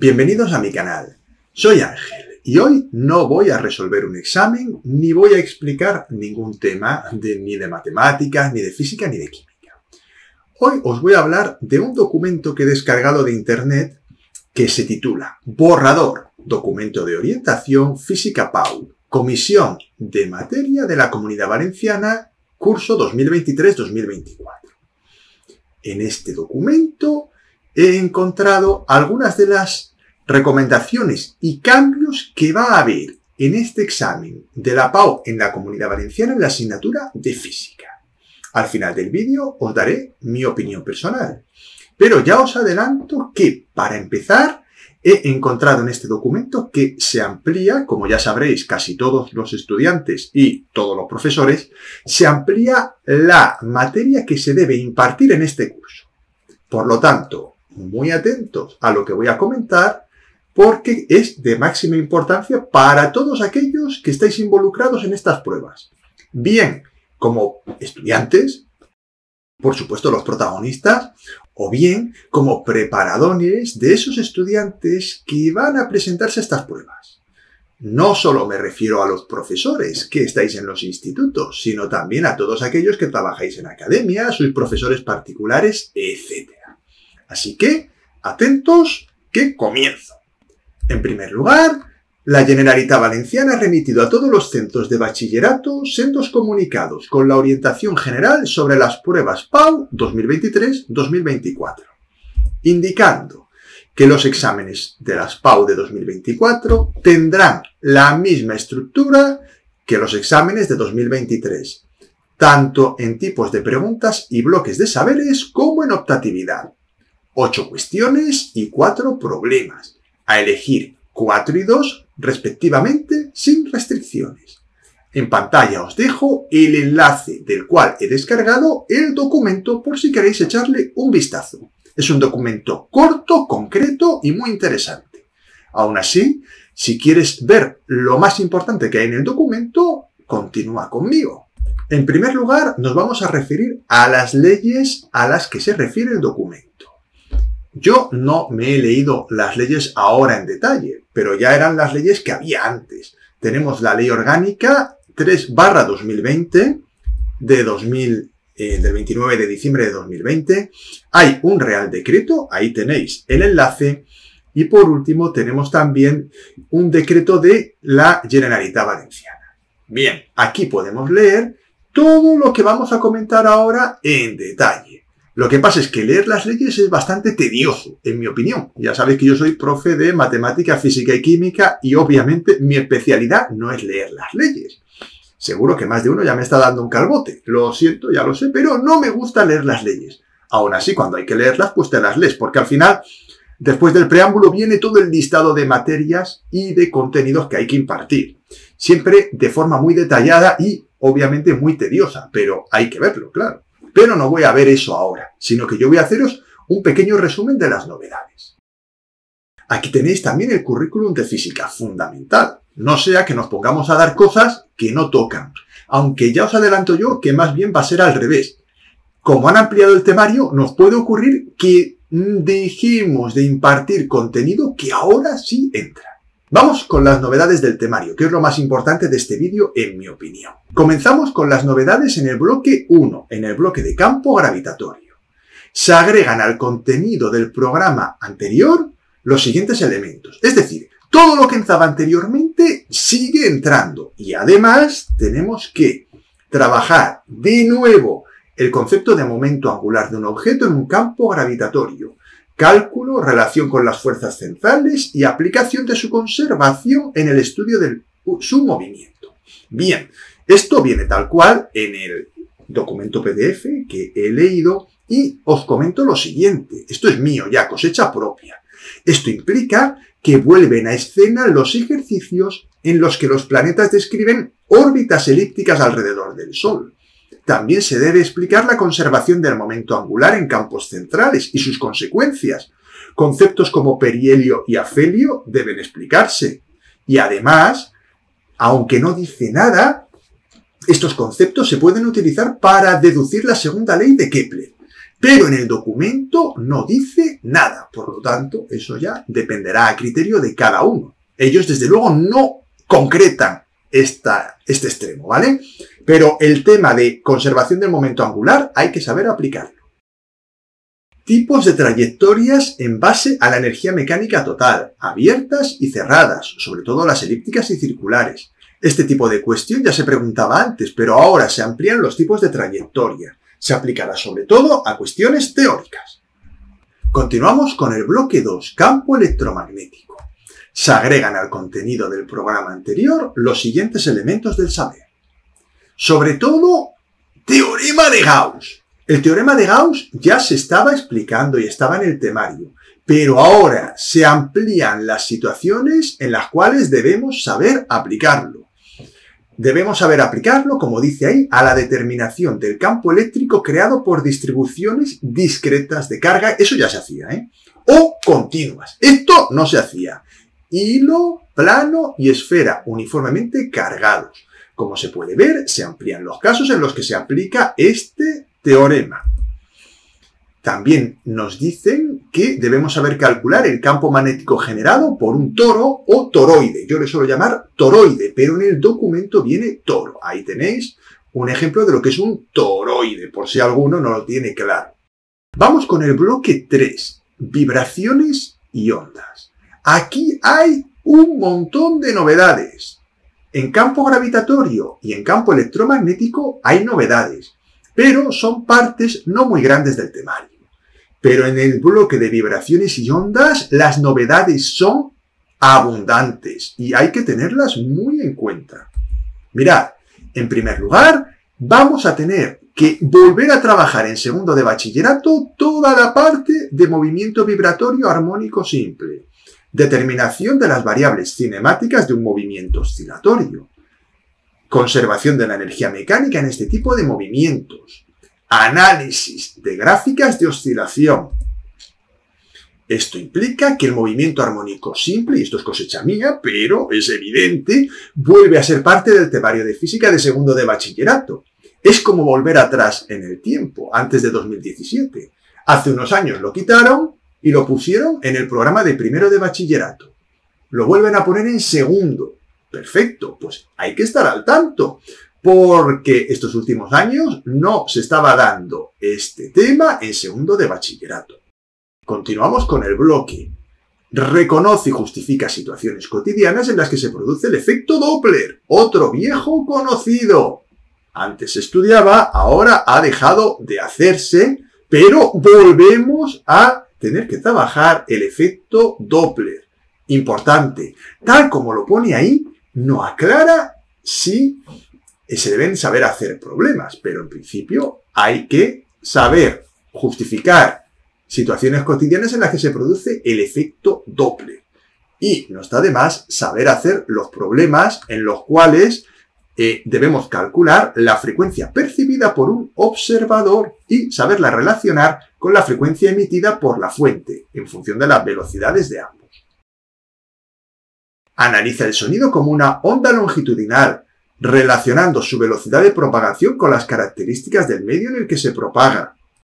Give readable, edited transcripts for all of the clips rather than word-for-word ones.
Bienvenidos a mi canal. Soy Ángel y hoy no voy a resolver un examen ni voy a explicar ningún tema ni de matemáticas, ni de física, ni de química. Hoy os voy a hablar de un documento que he descargado de internet que se titula Borrador, documento de orientación Física PAU, Comisión de Materia de la Comunidad Valenciana, curso 2023-2024. En este documento he encontrado algunas de las recomendaciones y cambios que va a haber en este examen de la PAU en la Comunidad Valenciana en la asignatura de Física. Al final del vídeo os daré mi opinión personal, pero ya os adelanto que, para empezar, he encontrado en este documento que se amplía, como ya sabréis casi todos los estudiantes y todos los profesores, se amplía la materia que se debe impartir en este curso. Por lo tanto, muy atentos a lo que voy a comentar porque es de máxima importancia para todos aquellos que estáis involucrados en estas pruebas. Bien como estudiantes, por supuesto los protagonistas, o bien como preparadores de esos estudiantes que van a presentarse a estas pruebas. No solo me refiero a los profesores que estáis en los institutos, sino también a todos aquellos que trabajáis en academia, sois profesores particulares, etc. Así que, atentos, que comienzo. En primer lugar, la Generalitat Valenciana ha remitido a todos los centros de bachillerato sendos comunicados con la orientación general sobre las pruebas PAU 2023-2024, indicando que los exámenes de las PAU de 2024 tendrán la misma estructura que los exámenes de 2023, tanto en tipos de preguntas y bloques de saberes como en optatividad. 8 cuestiones y 4 problemas, a elegir 4 y 2 respectivamente sin restricciones. En pantalla os dejo el enlace del cual he descargado el documento por si queréis echarle un vistazo. Es un documento corto, concreto y muy interesante. Aún así, si quieres ver lo más importante que hay en el documento, continúa conmigo. En primer lugar, nos vamos a referir a las leyes a las que se refiere el documento. Yo no me he leído las leyes ahora en detalle, pero ya eran las leyes que había antes. Tenemos la Ley Orgánica 3/2020 del 29 de diciembre de 2020. Hay un Real Decreto, ahí tenéis el enlace. Y por último tenemos también un decreto de la Generalitat Valenciana. Bien, aquí podemos leer todo lo que vamos a comentar ahora en detalle. Lo que pasa es que leer las leyes es bastante tedioso, en mi opinión. Ya sabéis que yo soy profe de matemática, física y química y obviamente mi especialidad no es leer las leyes. Seguro que más de uno ya me está dando un calvote. Lo siento, ya lo sé, pero no me gusta leer las leyes. Aún así, cuando hay que leerlas, pues te las lees, porque al final, después del preámbulo, viene todo el listado de materias y de contenidos que hay que impartir. Siempre de forma muy detallada y obviamente muy tediosa, pero hay que verlo, claro. Pero no voy a ver eso ahora, sino que yo voy a haceros un pequeño resumen de las novedades. Aquí tenéis también el currículum de física, fundamental. No sea que nos pongamos a dar cosas que no tocan. Aunque ya os adelanto yo que más bien va a ser al revés. Como han ampliado el temario, nos puede ocurrir que dejemos de impartir contenido que ahora sí entra. Vamos con las novedades del temario, que es lo más importante de este vídeo en mi opinión. Comenzamos con las novedades en el bloque 1, en el bloque de campo gravitatorio. Se agregan al contenido del programa anterior los siguientes elementos. Es decir, todo lo que entraba anteriormente sigue entrando. Y además tenemos que trabajar de nuevo el concepto de momento angular de un objeto en un campo gravitatorio. Cálculo, relación con las fuerzas centrales y aplicación de su conservación en el estudio de su movimiento. Bien, esto viene tal cual en el documento PDF que he leído y os comento lo siguiente. Esto es mío ya, cosecha propia. Esto implica que vuelven a escena los ejercicios en los que los planetas describen órbitas elípticas alrededor del Sol. También se debe explicar la conservación del momento angular en campos centrales y sus consecuencias. Conceptos como perihelio y afelio deben explicarse. Y además, aunque no dice nada, estos conceptos se pueden utilizar para deducir la segunda ley de Kepler. Pero en el documento no dice nada. Por lo tanto, eso ya dependerá a criterio de cada uno. Ellos, desde luego, no concretan este extremo, ¿vale? Pero el tema de conservación del momento angular hay que saber aplicarlo. Tipos de trayectorias en base a la energía mecánica total, abiertas y cerradas, sobre todo las elípticas y circulares. Este tipo de cuestión ya se preguntaba antes, pero ahora se amplían los tipos de trayectoria. Se aplicará sobre todo a cuestiones teóricas. Continuamos con el bloque 2, campo electromagnético. Se agregan al contenido del programa anterior los siguientes elementos del saber. Sobre todo, teorema de Gauss. El teorema de Gauss ya se estaba explicando y estaba en el temario, pero ahora se amplían las situaciones en las cuales debemos saber aplicarlo. Debemos saber aplicarlo, como dice ahí, a la determinación del campo eléctrico creado por distribuciones discretas de carga. Eso ya se hacía, ¿eh? O continuas. Esto no se hacía. Hilo, plano y esfera uniformemente cargados. Como se puede ver, se amplían los casos en los que se aplica este teorema. También nos dicen que debemos saber calcular el campo magnético generado por un toro o toroide. Yo le suelo llamar toroide, pero en el documento viene toro. Ahí tenéis un ejemplo de lo que es un toroide, por si alguno no lo tiene claro. Vamos con el bloque 3, vibraciones y ondas. Aquí hay un montón de novedades. En campo gravitatorio y en campo electromagnético hay novedades, pero son partes no muy grandes del temario. Pero en el bloque de vibraciones y ondas, las novedades son abundantes y hay que tenerlas muy en cuenta. Mirad, en primer lugar, vamos a tener que volver a trabajar en segundo de bachillerato toda la parte de movimiento vibratorio armónico simple, determinación de las variables cinemáticas de un movimiento oscilatorio, conservación de la energía mecánica en este tipo de movimientos, análisis de gráficas de oscilación. Esto implica que el movimiento armónico simple, y esto es cosecha mía, pero es evidente, vuelve a ser parte del temario de física de segundo de bachillerato. Es como volver atrás en el tiempo, antes de 2017. Hace unos años lo quitaron y lo pusieron en el programa de primero de bachillerato. Lo vuelven a poner en segundo. Perfecto, pues hay que estar al tanto, porque estos últimos años no se estaba dando este tema en segundo de bachillerato. Continuamos con el bloque. Reconoce y justifica situaciones cotidianas en las que se produce el efecto Doppler, otro viejo conocido. Antes se estudiaba, ahora ha dejado de hacerse, pero volvemos a tener que trabajar el efecto Doppler. Importante, tal como lo pone ahí, no aclara si se deben saber hacer problemas, pero en principio hay que saber justificar situaciones cotidianas en las que se produce el efecto Doppler. Y no está de más saber hacer los problemas en los cuales debemos calcular la frecuencia percibida por un observador y saberla relacionar con la frecuencia emitida por la fuente, en función de las velocidades de ambos. Analiza el sonido como una onda longitudinal, relacionando su velocidad de propagación con las características del medio en el que se propaga.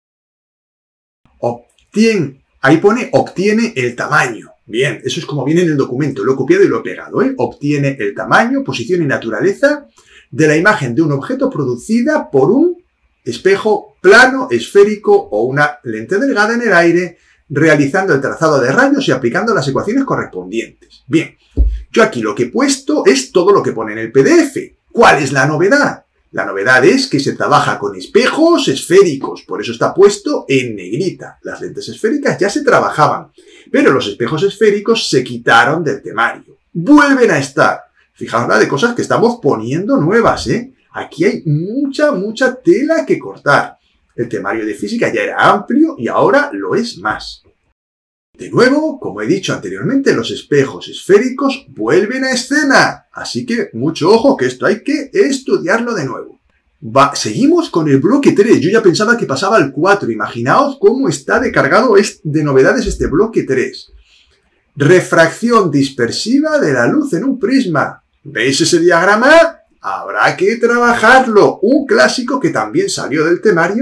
Ahí pone obtiene el tamaño. Bien, eso es como viene en el documento, lo he copiado y lo he pegado, ¿eh? Obtiene el tamaño, posición y naturaleza de la imagen de un objeto producida por un espejo plano, esférico o una lente delgada en el aire, realizando el trazado de rayos y aplicando las ecuaciones correspondientes. Bien, yo aquí lo que he puesto es todo lo que pone en el PDF. ¿Cuál es la novedad? La novedad es que se trabaja con espejos esféricos, por eso está puesto en negrita. Las lentes esféricas ya se trabajaban, pero los espejos esféricos se quitaron del temario. Vuelven a estar. Fijaos la de cosas que estamos poniendo nuevas, ¿eh? Aquí hay mucha tela que cortar. El temario de física ya era amplio y ahora lo es más. De nuevo, como he dicho anteriormente, los espejos esféricos vuelven a escena. Así que mucho ojo que esto hay que estudiarlo de nuevo. Seguimos con el bloque 3. Yo ya pensaba que pasaba al 4. Imaginaos cómo está de cargado de novedades este bloque 3. Refracción dispersiva de la luz en un prisma. ¿Veis ese diagrama? Habrá que trabajarlo. Un clásico que también salió del temario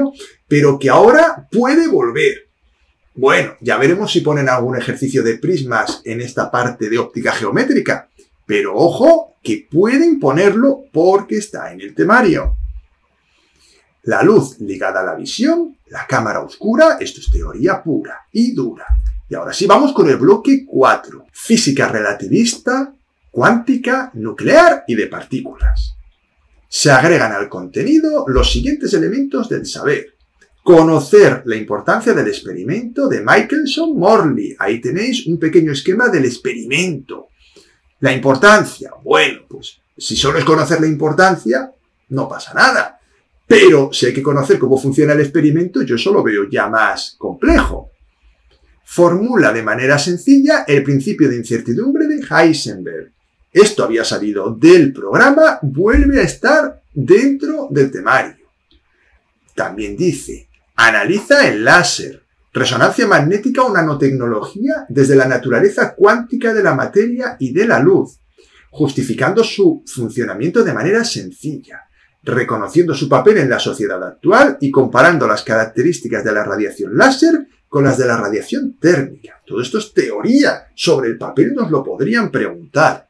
pero que ahora puede volver. Bueno, ya veremos si ponen algún ejercicio de prismas en esta parte de óptica geométrica, pero ojo que pueden ponerlo porque está en el temario. La luz ligada a la visión, la cámara oscura, esto es teoría pura y dura. Y ahora sí vamos con el bloque 4, física relativista, cuántica, nuclear y de partículas. Se agregan al contenido los siguientes elementos del saber. Conocer la importancia del experimento de Michelson-Morley. Ahí tenéis un pequeño esquema del experimento. La importancia. Bueno, pues si solo es conocer la importancia, no pasa nada. Pero si hay que conocer cómo funciona el experimento, yo eso lo veo ya más complejo. Formula de manera sencilla el principio de incertidumbre de Heisenberg. Esto había salido del programa, vuelve a estar dentro del temario. También dice, analiza el láser, resonancia magnética o nanotecnología desde la naturaleza cuántica de la materia y de la luz, justificando su funcionamiento de manera sencilla, reconociendo su papel en la sociedad actual y comparando las características de la radiación láser con las de la radiación térmica. Todo esto es teoría, sobre el papel nos lo podrían preguntar.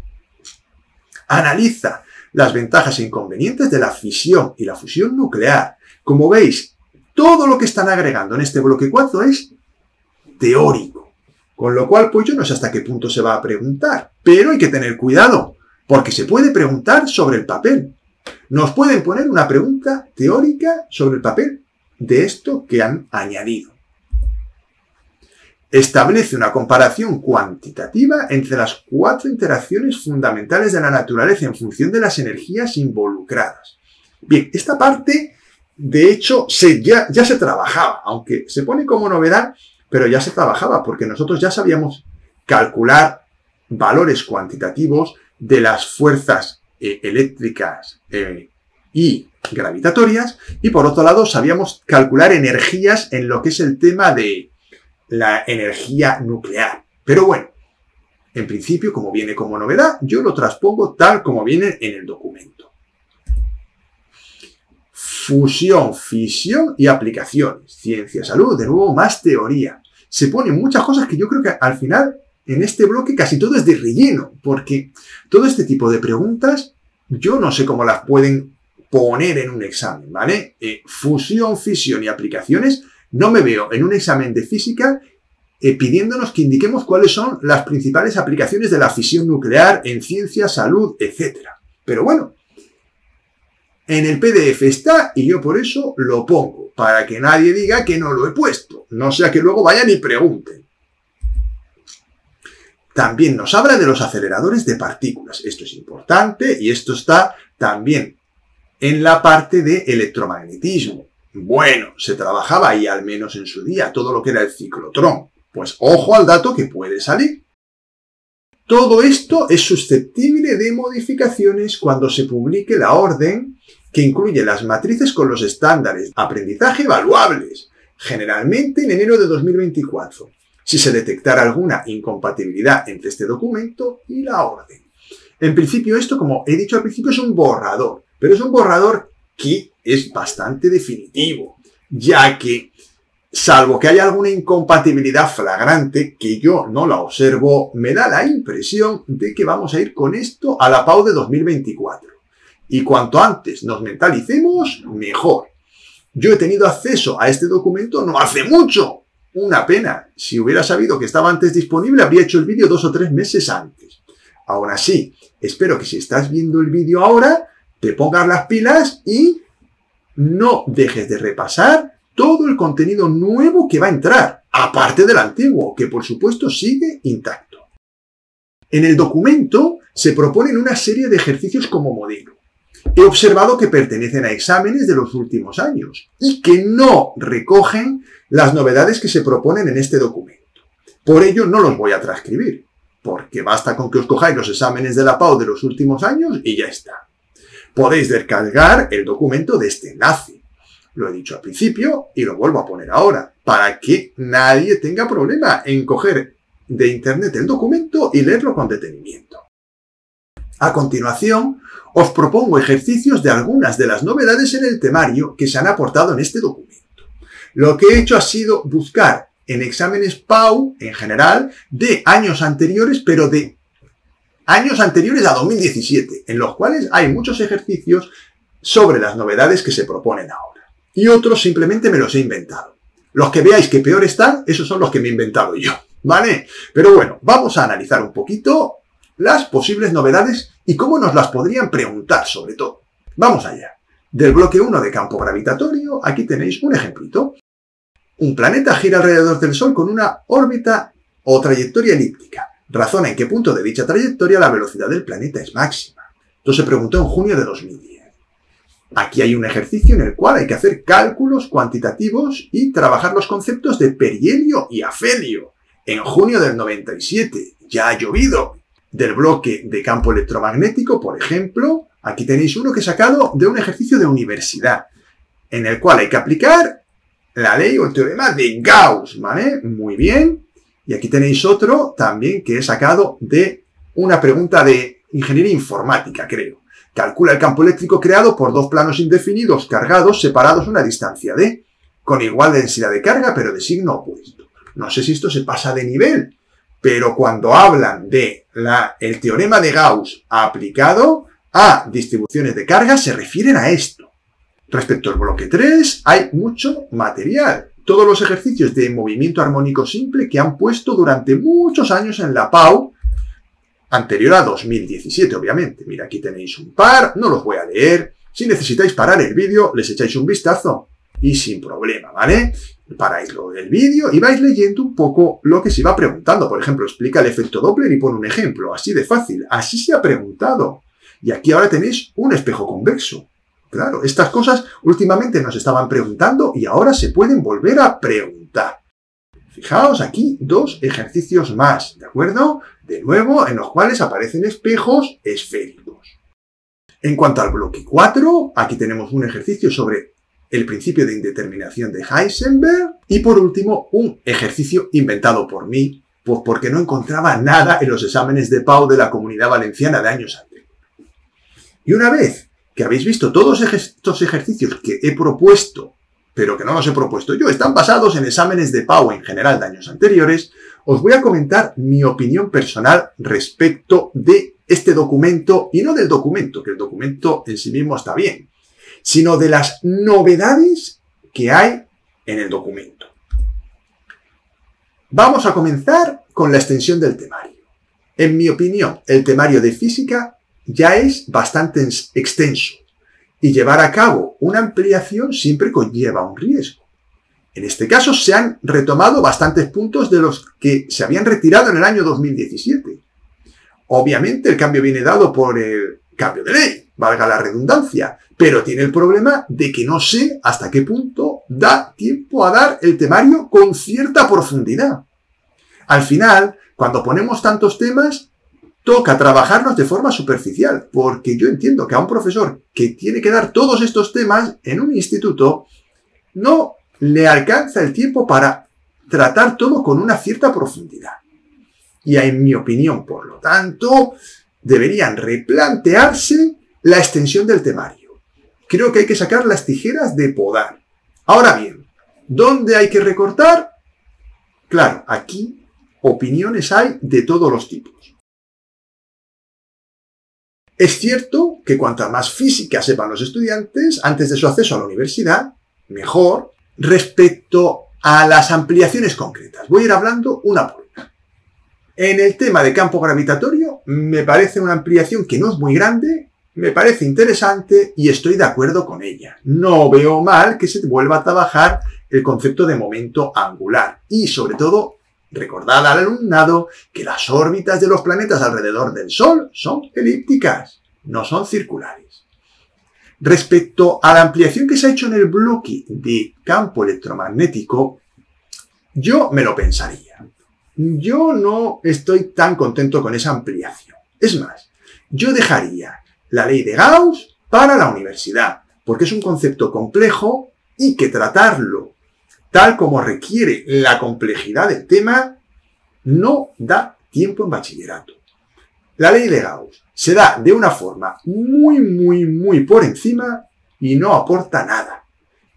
Analiza las ventajas e inconvenientes de la fisión y la fusión nuclear. Como veis, todo lo que están agregando en este bloque 4 es teórico. Con lo cual, pues yo no sé hasta qué punto se va a preguntar. Pero hay que tener cuidado, porque se puede preguntar sobre el papel. Nos pueden poner una pregunta teórica sobre el papel de esto que han añadido. Establece una comparación cuantitativa entre las 4 interacciones fundamentales de la naturaleza en función de las energías involucradas. Bien, esta parte, de hecho, ya se trabajaba, aunque se pone como novedad, pero ya se trabajaba, porque nosotros ya sabíamos calcular valores cuantitativos de las fuerzas eléctricas y gravitatorias, y por otro lado sabíamos calcular energías en lo que es el tema de la energía nuclear. Pero bueno, en principio, como viene como novedad, yo lo transpongo tal como viene en el documento. Fusión, fisión y aplicaciones. Ciencia, salud, de nuevo más teoría. Se ponen muchas cosas que yo creo que al final, en este bloque, casi todo es de relleno, porque todo este tipo de preguntas, yo no sé cómo las pueden poner en un examen, ¿vale? Fusión, fisión y aplicaciones. No me veo en un examen de física pidiéndonos que indiquemos cuáles son las principales aplicaciones de la fisión nuclear en ciencia, salud, etc. Pero bueno, en el PDF está y yo por eso lo pongo, para que nadie diga que no lo he puesto, no sea que luego vayan y pregunten. También nos habla de los aceleradores de partículas. Esto es importante y esto está también en la parte de electromagnetismo. Bueno, se trabajaba ahí al menos en su día todo lo que era el ciclotrón. Pues ojo al dato que puede salir. Todo esto es susceptible de modificaciones cuando se publique la orden que incluye las matrices con los estándares de aprendizaje evaluables, generalmente en enero de 2024, si se detectara alguna incompatibilidad entre este documento y la orden. En principio esto, como he dicho al principio, es un borrador, pero es un borrador que es bastante definitivo, ya que, salvo que haya alguna incompatibilidad flagrante, que yo no la observo, me da la impresión de que vamos a ir con esto a la PAU de 2024. Y cuanto antes nos mentalicemos, mejor. Yo he tenido acceso a este documento no hace mucho. Una pena. Si hubiera sabido que estaba antes disponible, habría hecho el vídeo 2 o 3 meses antes. Aún así, espero que si estás viendo el vídeo ahora, te pongas las pilas y no dejes de repasar todo el contenido nuevo que va a entrar, aparte del antiguo, que por supuesto sigue intacto. En el documento se proponen una serie de ejercicios como modelo. He observado que pertenecen a exámenes de los últimos años y que no recogen las novedades que se proponen en este documento. Por ello no los voy a transcribir, porque basta con que os cojáis los exámenes de la PAU de los últimos años y ya está. Podéis descargar el documento de este enlace. Lo he dicho al principio y lo vuelvo a poner ahora, para que nadie tenga problema en coger de internet el documento y leerlo con detenimiento. A continuación, os propongo ejercicios de algunas de las novedades en el temario que se han aportado en este documento. Lo que he hecho ha sido buscar en exámenes PAU, en general, de años anteriores, pero de años anteriores a 2017, en los cuales hay muchos ejercicios sobre las novedades que se proponen ahora. Y otros simplemente me los he inventado. Los que veáis que peor están, esos son los que me he inventado yo, ¿vale? Pero bueno, vamos a analizar un poquito las posibles novedades y cómo nos las podrían preguntar, sobre todo. Vamos allá. Del bloque 1 de campo gravitatorio, aquí tenéis un ejemplito. Un planeta gira alrededor del Sol con una órbita o trayectoria elíptica. Razona en qué punto de dicha trayectoria la velocidad del planeta es máxima. Esto se preguntó en junio de 2010. Aquí hay un ejercicio en el cual hay que hacer cálculos cuantitativos y trabajar los conceptos de perihelio y afelio. En junio del 97 ya ha llovido. Del bloque de campo electromagnético, por ejemplo, aquí tenéis uno que he sacado de un ejercicio de universidad, en el cual hay que aplicar la ley o el teorema de Gauss, ¿vale? Muy bien. Y aquí tenéis otro también que he sacado de una pregunta de ingeniería informática, creo. Calcula el campo eléctrico creado por dos planos indefinidos cargados separados a una distancia d, con igual densidad de carga, pero de signo opuesto. No sé si esto se pasa de nivel, pero cuando hablan de el teorema de Gauss aplicado a distribuciones de carga, se refieren a esto. Respecto al bloque 3, hay mucho material. Todos los ejercicios de movimiento armónico simple que han puesto durante muchos años en la PAU, anterior a 2017, obviamente. Mira, aquí tenéis un par, no los voy a leer. Si necesitáis parar el vídeo, les echáis un vistazo y sin problema, ¿vale? Paráis el vídeo y vais leyendo un poco lo que se va preguntando. Por ejemplo, explica el efecto Doppler y pone un ejemplo, así de fácil. Así se ha preguntado. Y aquí ahora tenéis un espejo convexo. Claro, estas cosas últimamente nos estaban preguntando y ahora se pueden volver a preguntar. Fijaos aquí dos ejercicios más, ¿de acuerdo? De nuevo, en los cuales aparecen espejos esféricos. En cuanto al bloque 4, aquí tenemos un ejercicio sobre el principio de indeterminación de Heisenberg y por último un ejercicio inventado por mí, pues porque no encontraba nada en los exámenes de PAU de la Comunidad Valenciana de años anteriores. Y una vez que habéis visto todos estos ejercicios que he propuesto, pero que no los he propuesto yo, están basados en exámenes de PAU en general de años anteriores, os voy a comentar mi opinión personal respecto de este documento, y no del documento, que el documento en sí mismo está bien, sino de las novedades que hay en el documento. Vamos a comenzar con la extensión del temario. En mi opinión, el temario de física ya es bastante extenso y llevar a cabo una ampliación siempre conlleva un riesgo. En este caso se han retomado bastantes puntos de los que se habían retirado en el año 2017. Obviamente el cambio viene dado por el cambio de ley, valga la redundancia, pero tiene el problema de que no sé hasta qué punto da tiempo a dar el temario con cierta profundidad. Al final, cuando ponemos tantos temas, toca trabajarlos de forma superficial, porque yo entiendo que a un profesor que tiene que dar todos estos temas en un instituto, no le alcanza el tiempo para tratar todo con una cierta profundidad. Y en mi opinión, por lo tanto, deberían replantearse la extensión del temario. Creo que hay que sacar las tijeras de podar. Ahora bien, ¿dónde hay que recortar? Claro, aquí opiniones hay de todos los tipos. Es cierto que cuanta más física sepan los estudiantes antes de su acceso a la universidad, mejor. Respecto a las ampliaciones concretas, voy a ir hablando una por una. En el tema de campo gravitatorio, me parece una ampliación que no es muy grande, me parece interesante y estoy de acuerdo con ella. No veo mal que se vuelva a trabajar el concepto de momento angular y, sobre todo, recordad al alumnado que las órbitas de los planetas alrededor del Sol son elípticas, no son circulares. Respecto a la ampliación que se ha hecho en el bloque de campo electromagnético, yo me lo pensaría. Yo no estoy tan contento con esa ampliación. Es más, yo dejaría la ley de Gauss para la universidad, porque es un concepto complejo y que tratarlo tal como requiere la complejidad del tema no da tiempo en bachillerato. La ley de Gauss se da de una forma muy por encima y no aporta nada.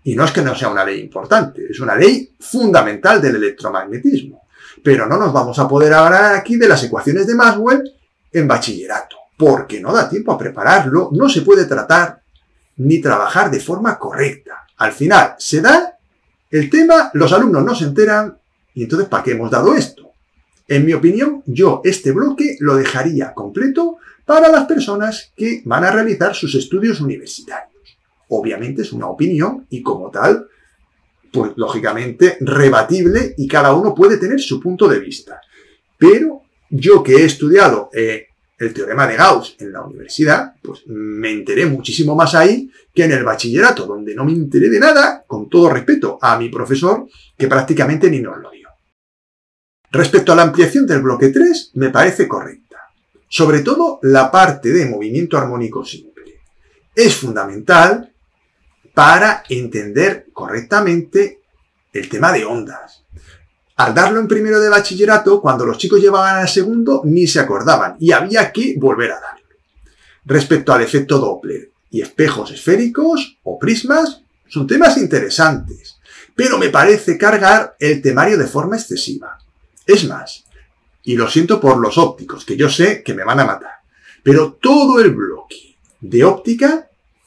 Y no es que no sea una ley importante, es una ley fundamental del electromagnetismo. Pero no nos vamos a poder hablar aquí de las ecuaciones de Maxwell en bachillerato, porque no da tiempo a prepararlo, no se puede tratar ni trabajar de forma correcta. Al final se da el tema, los alumnos no se enteran, y entonces ¿para qué hemos dado esto? En mi opinión, yo este bloque lo dejaría completo para las personas que van a realizar sus estudios universitarios. Obviamente es una opinión y como tal, pues lógicamente rebatible y cada uno puede tener su punto de vista. Pero yo que he estudiado el teorema de Gauss en la universidad, pues me enteré muchísimo más ahí que en el bachillerato, donde no me enteré de nada, con todo respeto a mi profesor, que prácticamente ni nos lo dio. Respecto a la ampliación del bloque 3, me parece correcta. Sobre todo la parte de movimiento armónico simple. Es fundamental para entender correctamente el tema de ondas. Al darlo en primero de bachillerato, cuando los chicos llevaban al segundo, ni se acordaban y había que volver a darlo. Respecto al efecto Doppler y espejos esféricos o prismas, son temas interesantes, pero me parece cargar el temario de forma excesiva. Es más, y lo siento por los ópticos, que yo sé que me van a matar, pero todo el bloque de óptica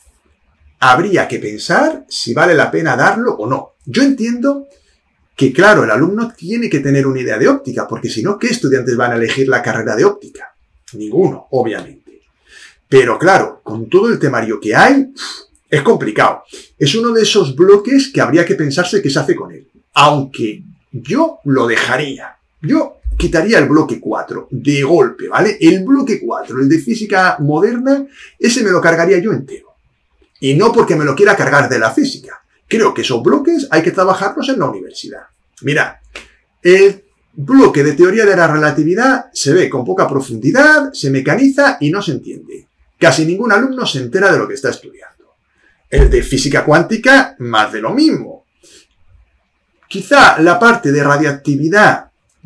habría que pensar si vale la pena darlo o no. Yo entiendo que, claro, el alumno tiene que tener una idea de óptica, porque si no, ¿qué estudiantes van a elegir la carrera de óptica? Ninguno, obviamente. Pero claro, con todo el temario que hay, es complicado. Es uno de esos bloques que habría que pensarse qué se hace con él. Aunque yo lo dejaría. Yo quitaría el bloque 4 de golpe, ¿vale? El bloque 4, el de física moderna, ese me lo cargaría yo entero. Y no porque me lo quiera cargar de la física. Creo que esos bloques hay que trabajarlos en la universidad. Mirad, el bloque de teoría de la relatividad se ve con poca profundidad, se mecaniza y no se entiende. Casi ningún alumno se entera de lo que está estudiando. El de física cuántica, más de lo mismo. Quizá la parte de radiactividad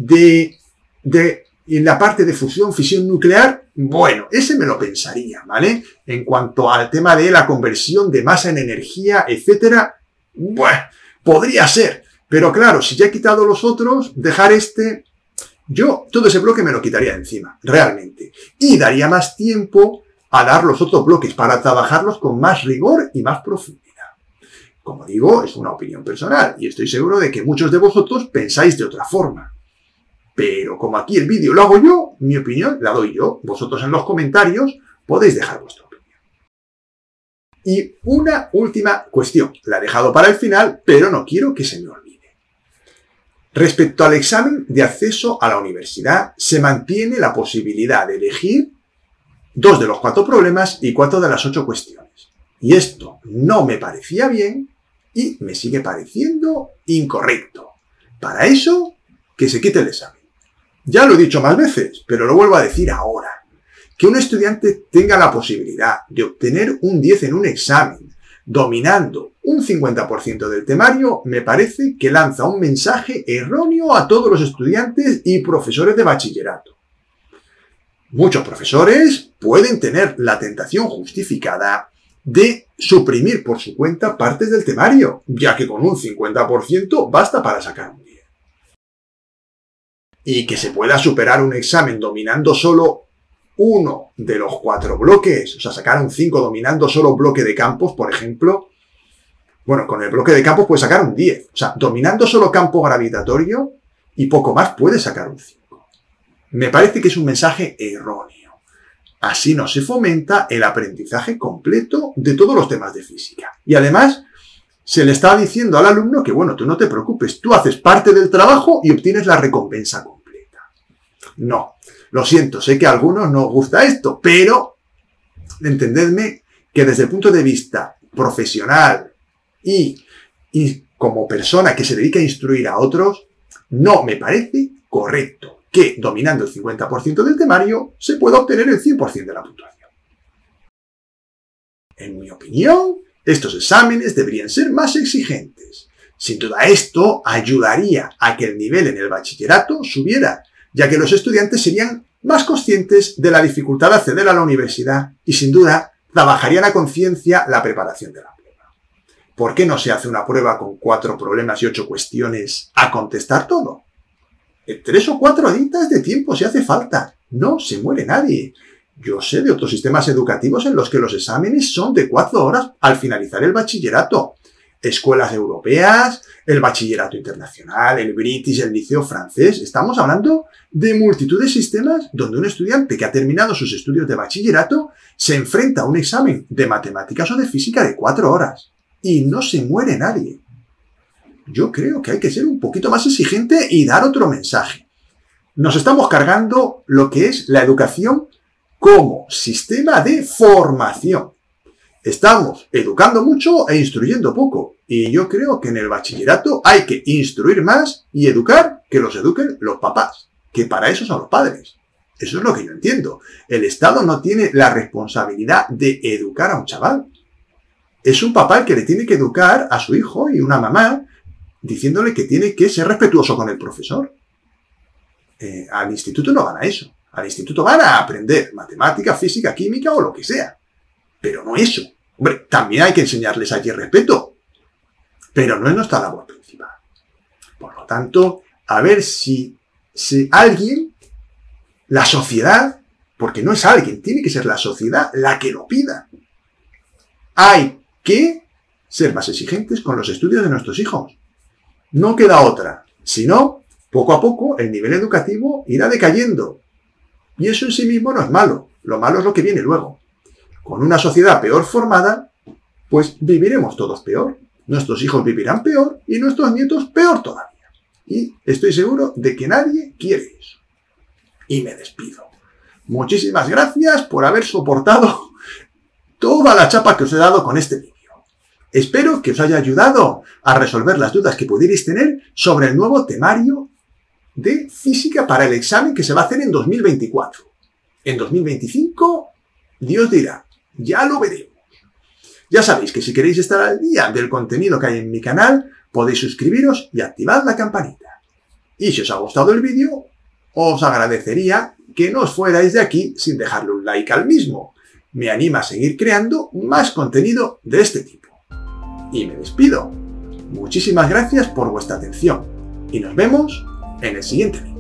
y la parte de fusión, fisión nuclear, bueno, ese me lo pensaría, ¿vale? En cuanto al tema de la conversión de masa en energía, etcétera, bueno, podría ser. Pero claro, si ya he quitado los otros, dejar este, yo todo ese bloque me lo quitaría encima, realmente. Y daría más tiempo a dar los otros bloques para trabajarlos con más rigor y más profundidad. Como digo, es una opinión personal y estoy seguro de que muchos de vosotros pensáis de otra forma. Pero como aquí el vídeo lo hago yo, mi opinión la doy yo. Vosotros en los comentarios podéis dejar vuestra opinión. Y una última cuestión. La he dejado para el final, pero no quiero que se me olvide. Respecto al examen de acceso a la universidad, se mantiene la posibilidad de elegir 2 de los 4 problemas y 4 de las 8 cuestiones. Y esto no me parecía bien y me sigue pareciendo incorrecto. Para eso, que se quite el examen. Ya lo he dicho más veces, pero lo vuelvo a decir ahora. Que un estudiante tenga la posibilidad de obtener un 10 en un examen, dominando un 50% del temario, me parece que lanza un mensaje erróneo a todos los estudiantes y profesores de bachillerato. Muchos profesores pueden tener la tentación justificada de suprimir por su cuenta partes del temario, ya que con un 50% basta para sacar un 10. Y que se pueda superar un examen dominando solo uno de los 4 bloques, o sea, sacar un 5 dominando solo bloque de campos, por ejemplo. Bueno, con el bloque de campos puede sacar un 10. O sea, dominando solo campo gravitatorio y poco más puede sacar un 5. Me parece que es un mensaje erróneo. Así no se fomenta el aprendizaje completo de todos los temas de física. Y además, se le está diciendo al alumno que, bueno, tú no te preocupes, tú haces parte del trabajo y obtienes la recompensa completa. No, lo siento, sé que a algunos no os gusta esto, pero entendedme que desde el punto de vista profesional y como persona que se dedica a instruir a otros, no me parece correcto que dominando el 50% del temario se pueda obtener el 100% de la puntuación. En mi opinión, estos exámenes deberían ser más exigentes. Sin duda esto ayudaría a que el nivel en el bachillerato subiera, ya que los estudiantes serían más conscientes de la dificultad de acceder a la universidad y sin duda trabajarían a conciencia la preparación de la prueba. ¿Por qué no se hace una prueba con 4 problemas y 8 cuestiones a contestar todo? 3 o 4 horitas de tiempo si hace falta. No se muere nadie. Yo sé de otros sistemas educativos en los que los exámenes son de 4 horas al finalizar el bachillerato. Escuelas europeas, el bachillerato internacional, el British, el liceo francés. Estamos hablando de multitud de sistemas donde un estudiante que ha terminado sus estudios de bachillerato se enfrenta a un examen de matemáticas o de física de 4 horas. Y no se muere nadie. Yo creo que hay que ser un poquito más exigente y dar otro mensaje. Nos estamos cargando lo que es la educación como sistema de formación. Estamos educando mucho e instruyendo poco. Y yo creo que en el bachillerato hay que instruir más y educar que los eduquen los papás. Que para eso son los padres. Eso es lo que yo entiendo. El Estado no tiene la responsabilidad de educar a un chaval. Es un papá el que le tiene que educar a su hijo y una mamá diciéndole que tiene que ser respetuoso con el profesor. Al instituto no van a eso. Al instituto van a aprender matemática, física, química o lo que sea. Pero no eso. Hombre, también hay que enseñarles allí respeto. Pero no es nuestra labor principal. Por lo tanto, a ver si alguien, la sociedad, porque no es alguien, tiene que ser la sociedad la que lo pida. Hay que ser más exigentes con los estudios de nuestros hijos. No queda otra. Si no, poco a poco el nivel educativo irá decayendo. Y eso en sí mismo no es malo. Lo malo es lo que viene luego. Con una sociedad peor formada, pues viviremos todos peor. Nuestros hijos vivirán peor y nuestros nietos peor todavía. Y estoy seguro de que nadie quiere eso. Y me despido. Muchísimas gracias por haber soportado toda la chapa que os he dado con este vídeo. Espero que os haya ayudado a resolver las dudas que pudierais tener sobre el nuevo temario de física para el examen que se va a hacer en 2024. En 2025, Dios dirá, ya lo veremos. Ya sabéis que si queréis estar al día del contenido que hay en mi canal, podéis suscribiros y activad la campanita. Y si os ha gustado el vídeo, os agradecería que no os fuerais de aquí sin dejarle un like al mismo. Me anima a seguir creando más contenido de este tipo. Y me despido. Muchísimas gracias por vuestra atención. Y nos vemos en el siguiente vídeo.